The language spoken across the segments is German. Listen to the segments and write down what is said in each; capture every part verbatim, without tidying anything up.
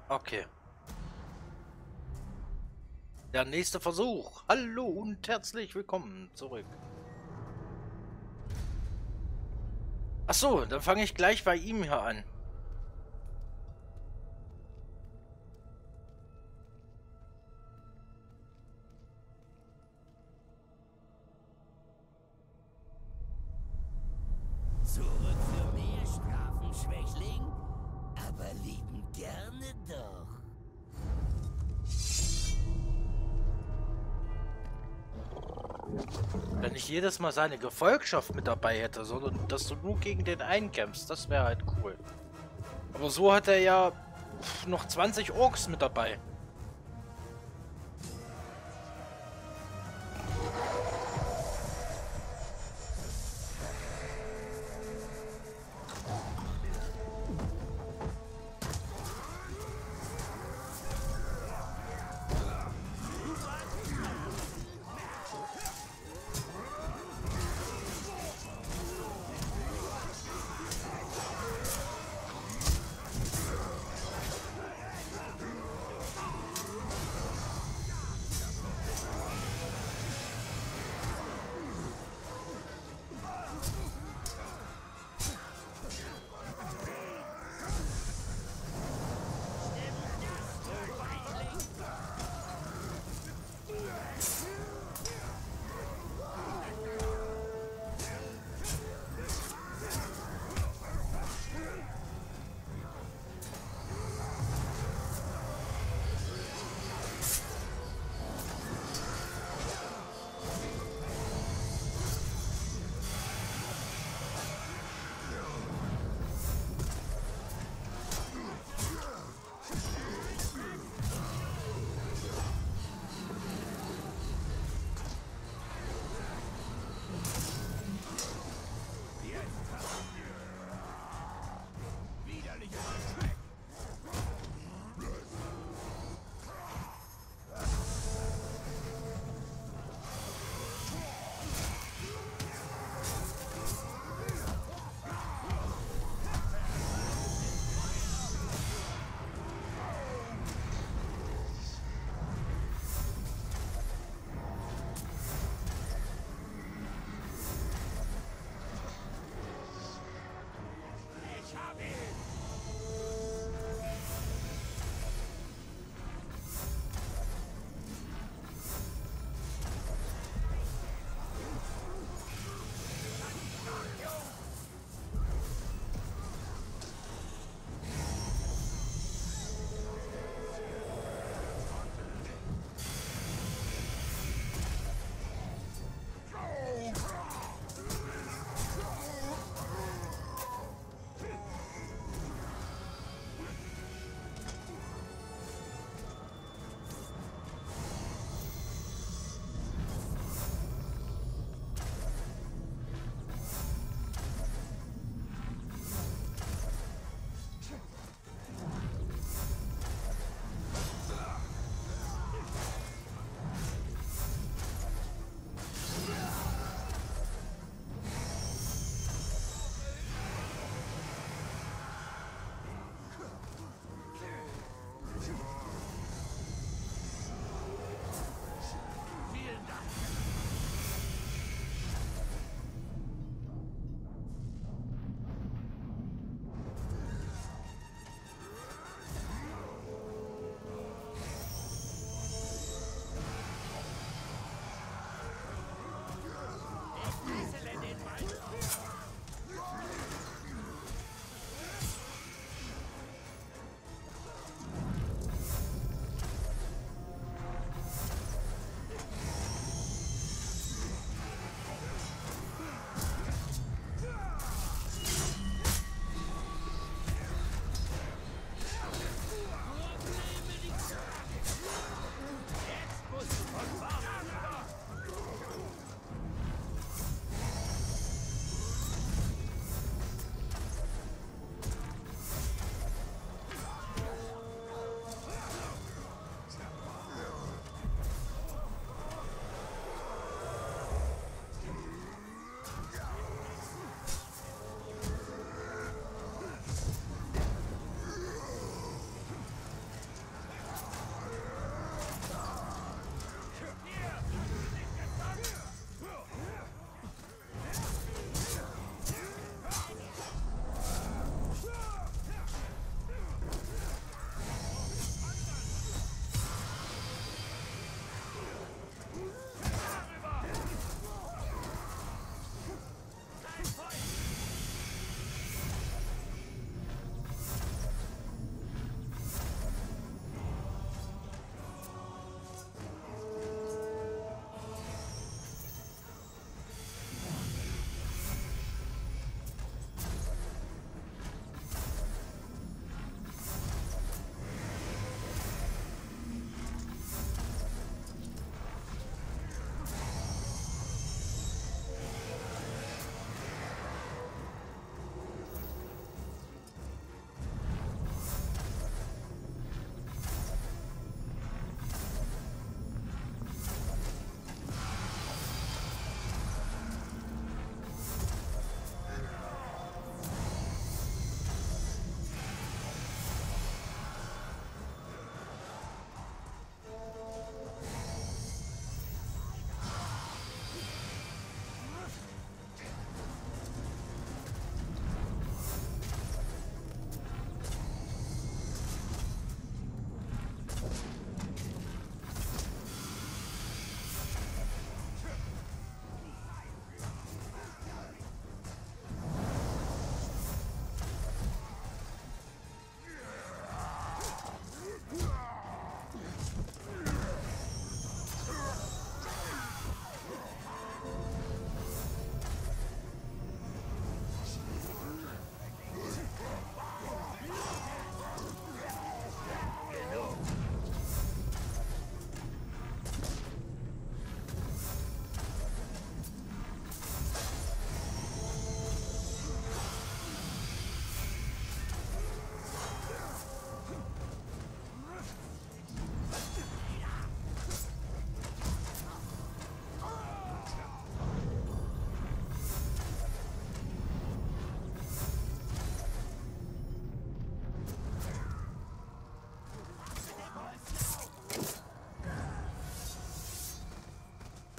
Okay. Der nächste Versuch. Hallo und herzlich willkommen zurück. Ach so, dann fange ich gleich bei ihm hier an. Zurück für mehr Strafen, Schwächling? Aber lieben gerne doch. Wenn ich jedes Mal seine Gefolgschaft mit dabei hätte, sondern dass du nur gegen den einen kämpfst, das wäre halt cool. Aber so hat er ja noch zwanzig Orks mit dabei.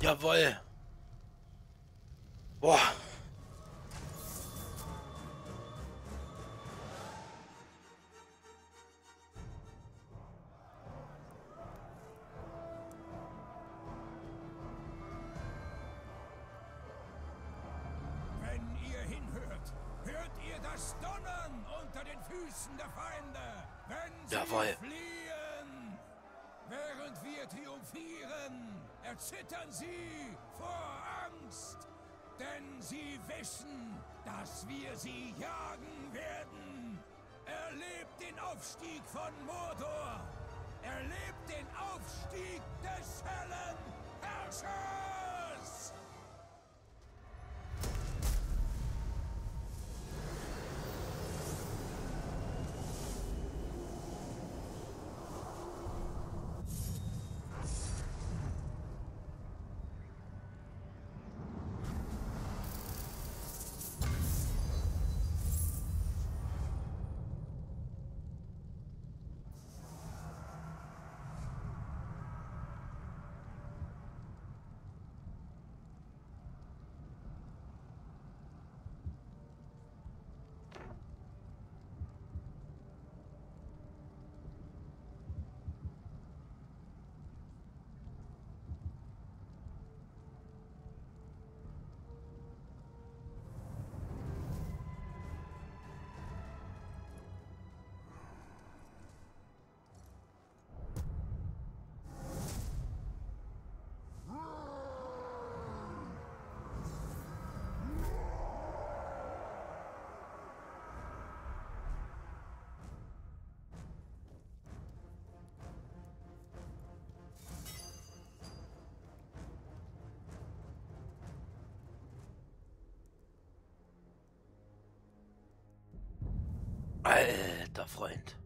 Jawohl. Boah. Wenn ihr hinhört, hört ihr das Donnern unter den Füßen der Feinde, wenn sie Jawohl. fliehen. Während wir triumphieren, erzittern sie vor Angst. Denn sie wissen, dass wir sie jagen werden. Erlebt den Aufstieg von Mordor. Erlebt den Aufstieg des hellen Herrschers. Alter Freund.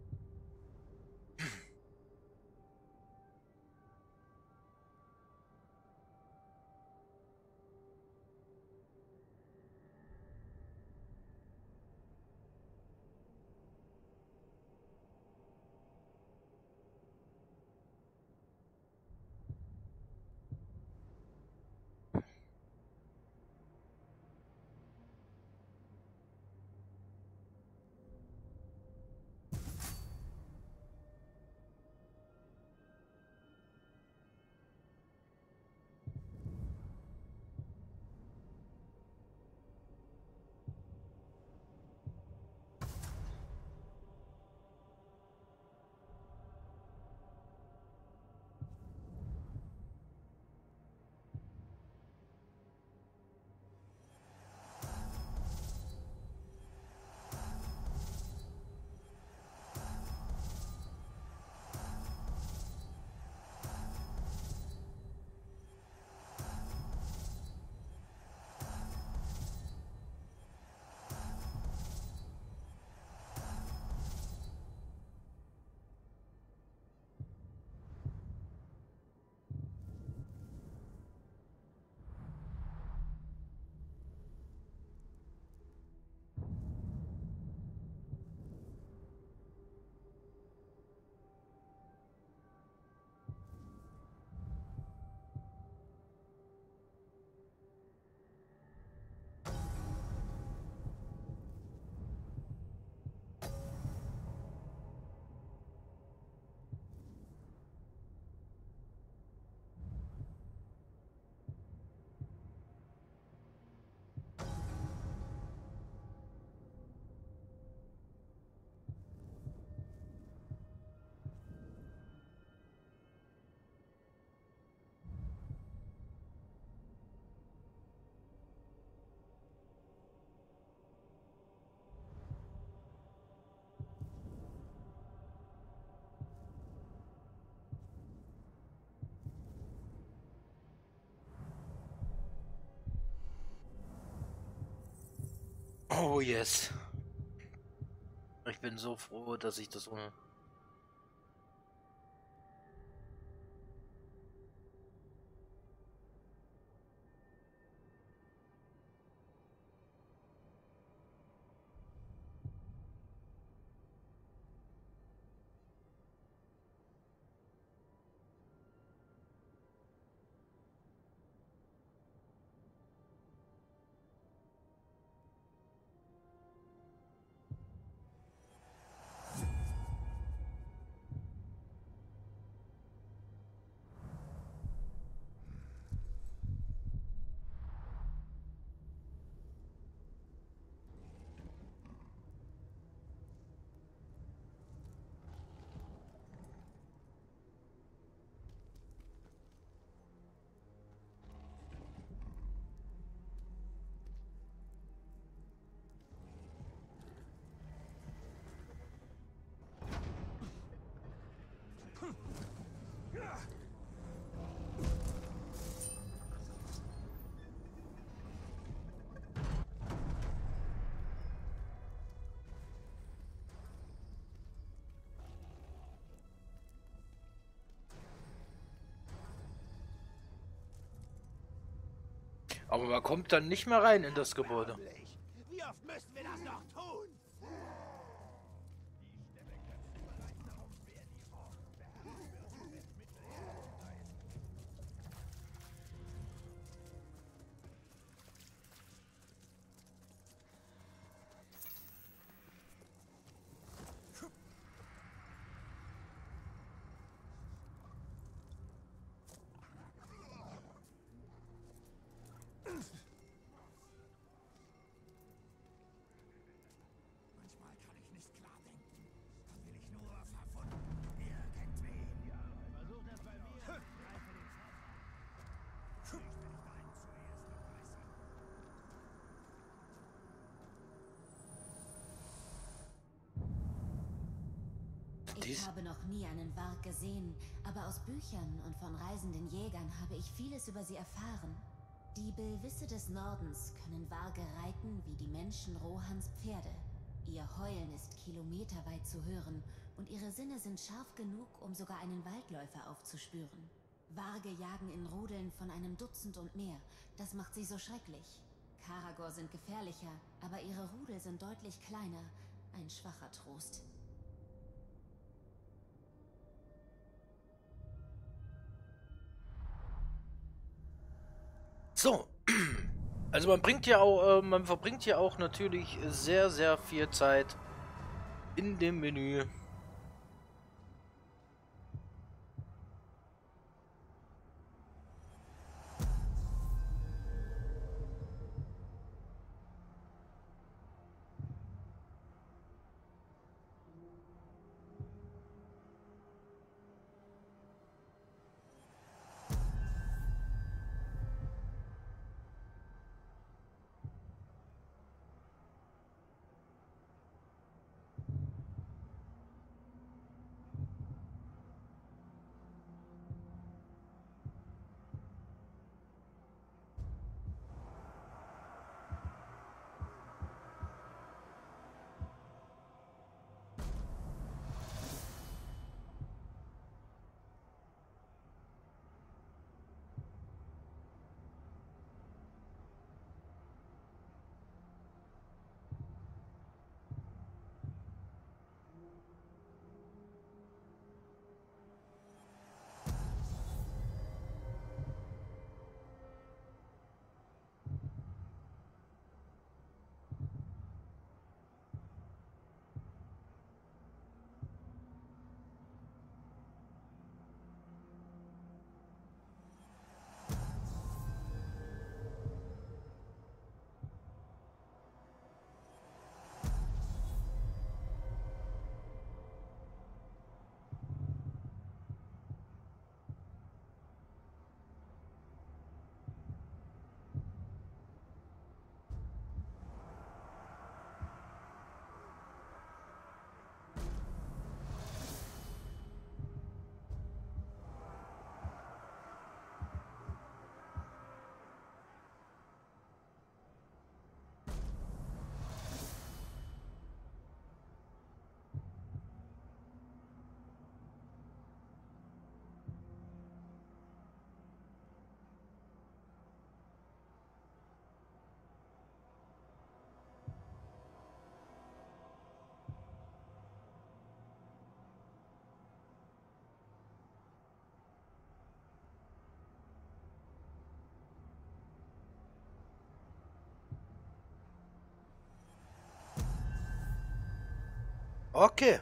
Oh yes. Ich bin so froh, dass ich das ohne... Aber man kommt dann nicht mehr rein in das Gebäude. Wie oft müssen wir das noch tun? Manchmal kann ich nicht klar denken. Dann will ich nur verwunden. Irgendwen. Ja, versuch das bei mir. Greife den Zaun. Ich will deinen zuerst abreißen. Ich Dies- habe noch nie einen Varg gesehen, aber aus Büchern und von reisenden Jägern habe ich vieles über sie erfahren. Die Billwisse des Nordens können Varge reiten wie die Menschen Rohans Pferde. Ihr Heulen ist kilometerweit zu hören und ihre Sinne sind scharf genug, um sogar einen Waldläufer aufzuspüren. Varge jagen in Rudeln von einem Dutzend und mehr. Das macht sie so schrecklich. Karagor sind gefährlicher, aber ihre Rudel sind deutlich kleiner. Ein schwacher Trost. So. Also man bringt ja auch, äh, man verbringt ja auch natürlich sehr, sehr viel Zeit in dem Menü. Okay.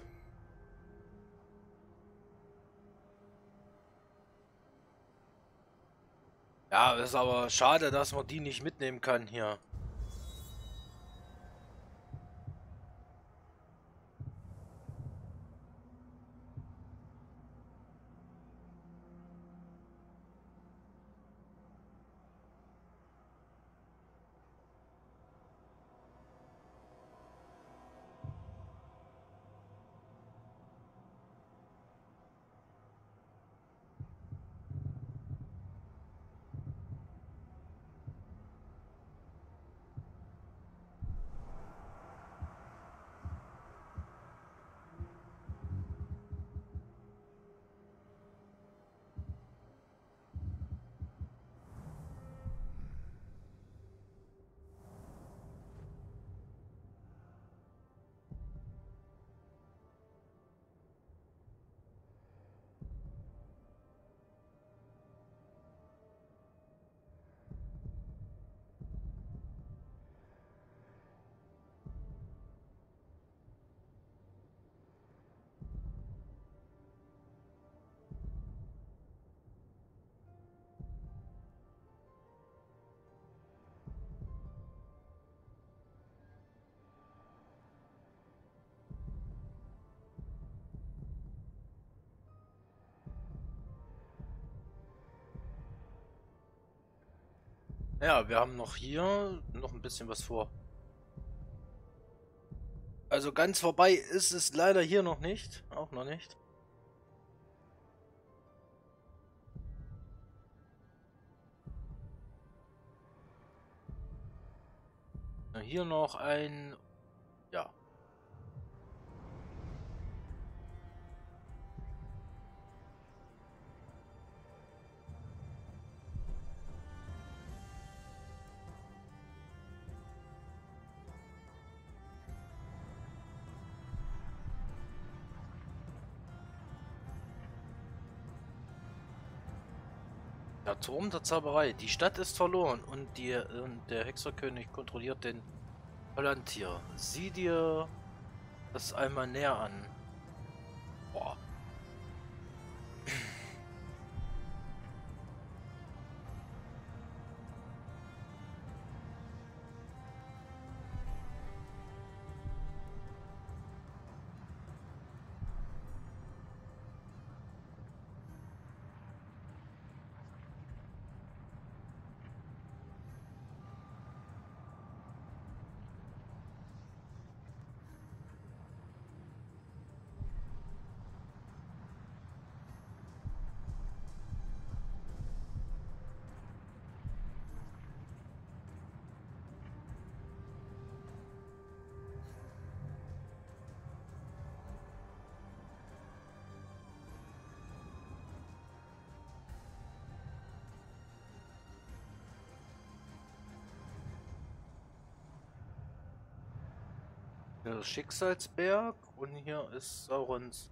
Ja, ist aber schade, dass man die nicht mitnehmen kann hier. Ja, wir haben noch hier noch ein bisschen was vor. Also ganz vorbei ist es leider hier noch nicht. Auch noch nicht. Hier noch ein... Ja. Der Turm der Zauberei. Die Stadt ist verloren und die, und der Hexerkönig kontrolliert den Palantir. Sieh dir das einmal näher an. Boah. Der Schicksalsberg und hier ist Saurons.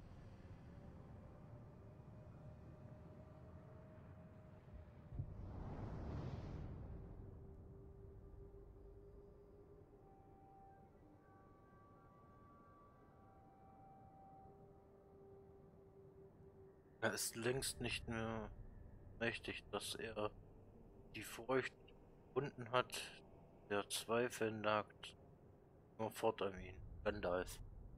Er ist längst nicht mehr mächtig, dass er die Furcht gefunden hat, der Zweifel nagt nur fort an ihn. Gandalf.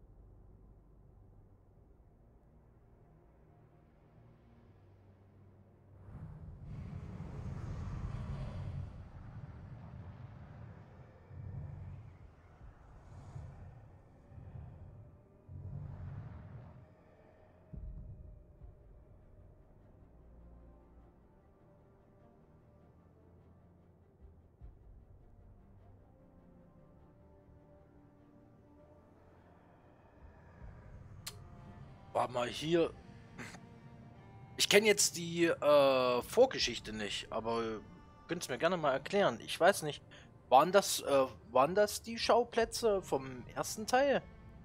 War mal hier. Ich kenne jetzt die äh, Vorgeschichte nicht, aber könnt es mir gerne mal erklären. Ich weiß nicht, waren das äh, waren das die Schauplätze vom ersten Teil?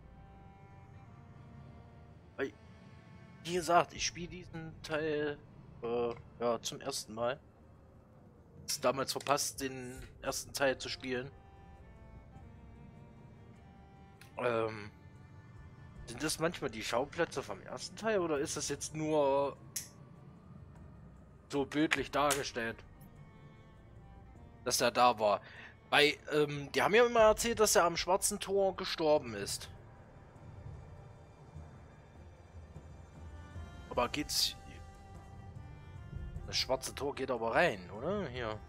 Weil, wie gesagt, ich spiele diesen Teil äh, ja zum ersten Mal. Ist damals verpasst, den ersten Teil zu spielen. Ähm. Sind das manchmal die Schauplätze vom ersten Teil oder ist das jetzt nur so bildlich dargestellt, dass er da war? Weil, ähm, die haben ja immer erzählt, dass er am Schwarzen Tor gestorben ist. Aber geht's... Das Schwarze Tor geht aber rein, oder? Hier.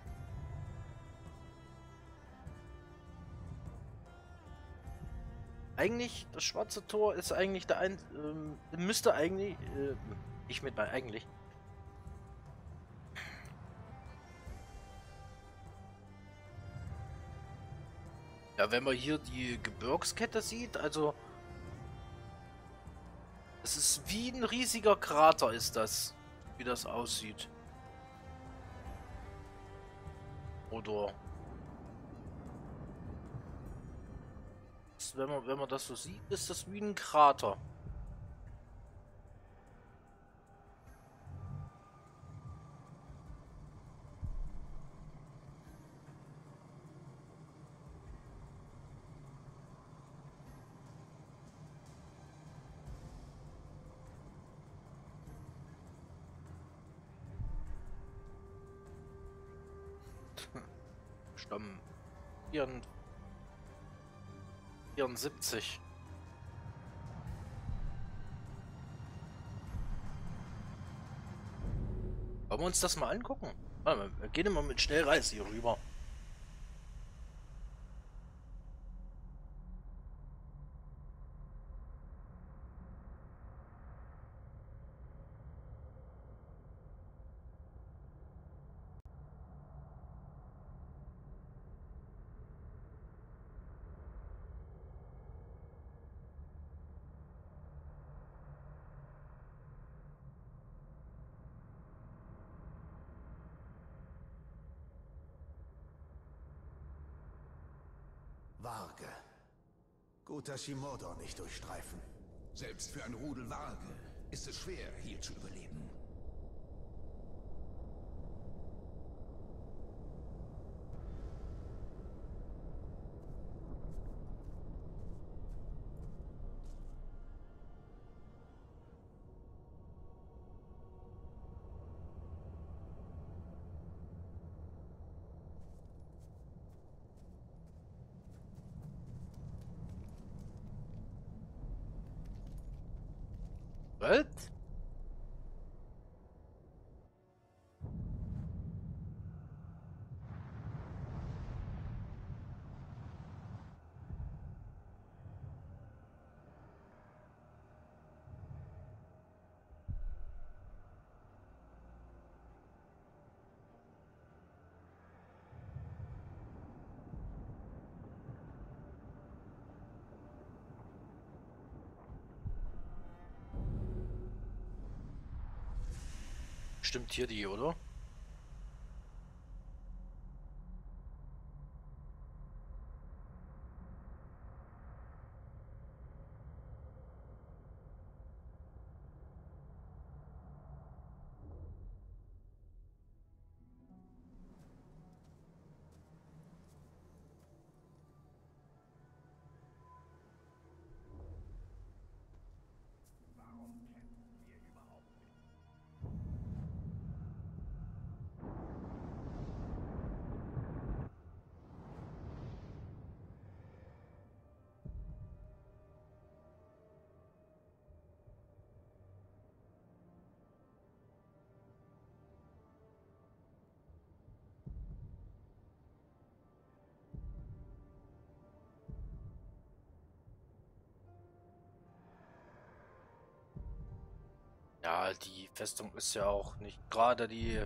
Eigentlich, das Schwarze Tor ist eigentlich der ein... Ähm, müsste eigentlich... Äh, ich mit mal eigentlich... Ja, wenn man hier die Gebirgskette sieht, also... Es ist wie ein riesiger Krater, ist das. Wie das aussieht. Oder... Wenn man, wenn man das so sieht, ist das wie ein Krater. Stamm vierundsiebzig. Wollen wir uns das mal angucken? Warte mal, wir gehen immer mit Schnellreise hier rüber. Warge. Gut, dass sie Mordor nicht durchstreifen. Selbst für ein Rudel Warge ist es schwer, hier zu überleben. Was? Stimmt hier die, oder? Ja, die Festung ist ja auch nicht gerade die.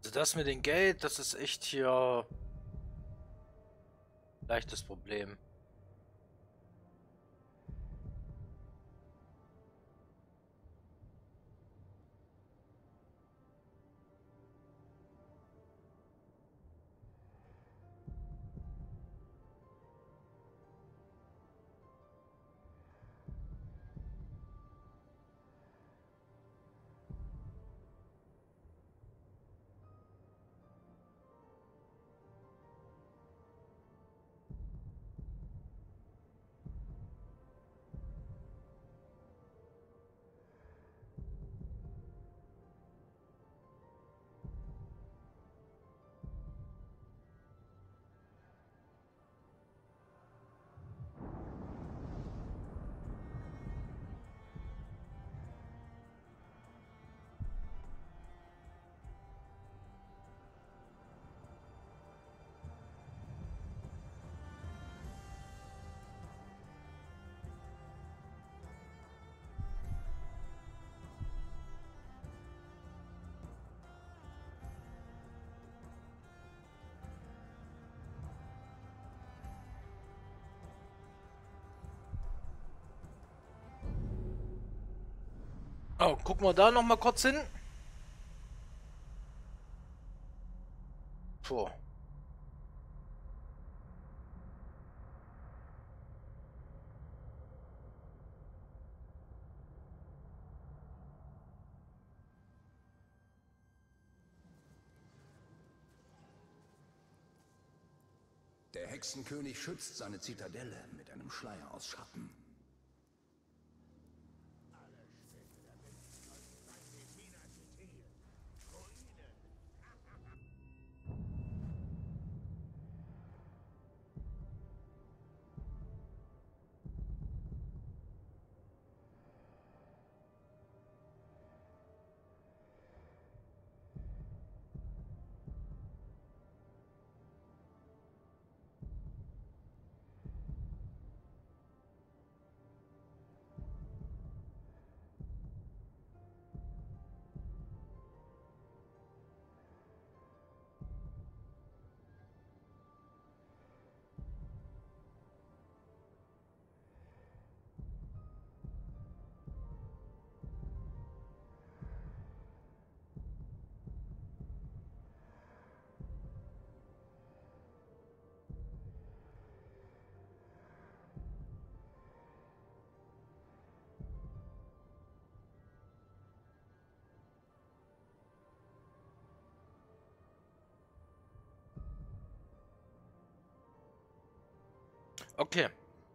Also das mit dem Geld, das ist echt hier leichtes Problem. Oh, gucken wir da noch mal kurz hin. Puh. Der Hexenkönig schützt seine Zitadelle mit einem Schleier aus Schatten. Okay.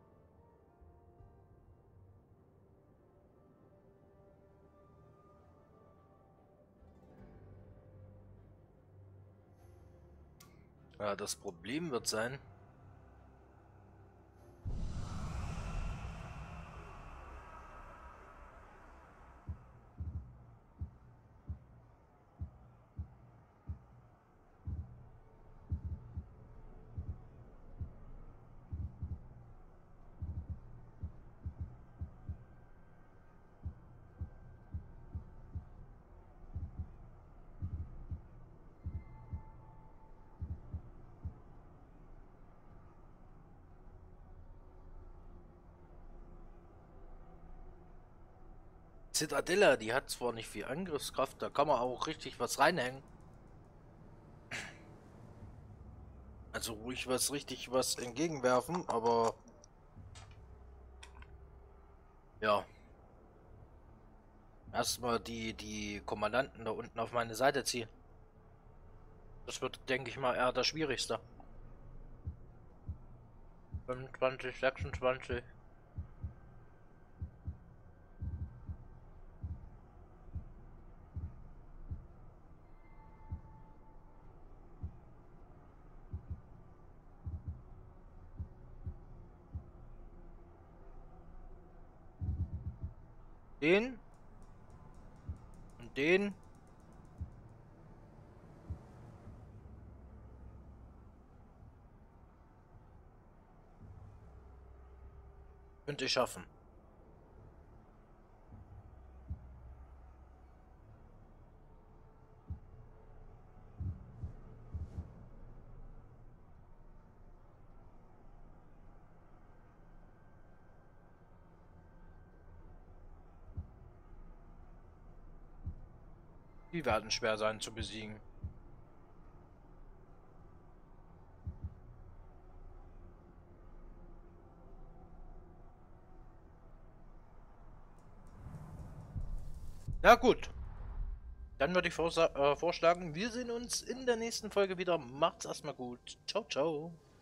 Ja, das Problem wird sein, Zitadella, die hat zwar nicht viel Angriffskraft, da kann man auch richtig was reinhängen. Also ruhig was richtig was entgegenwerfen, aber ja. Erstmal die, die Kommandanten da unten auf meine Seite ziehen. Das wird, denke ich mal, eher das Schwierigste. fünfundzwanzig, sechsundzwanzig. Den. Und den. Könnte ich schaffen. Die werden schwer sein zu besiegen. Na gut. Dann würde ich vorsa- äh, vorschlagen, wir sehen uns in der nächsten Folge wieder. Macht's erstmal gut. Ciao, ciao.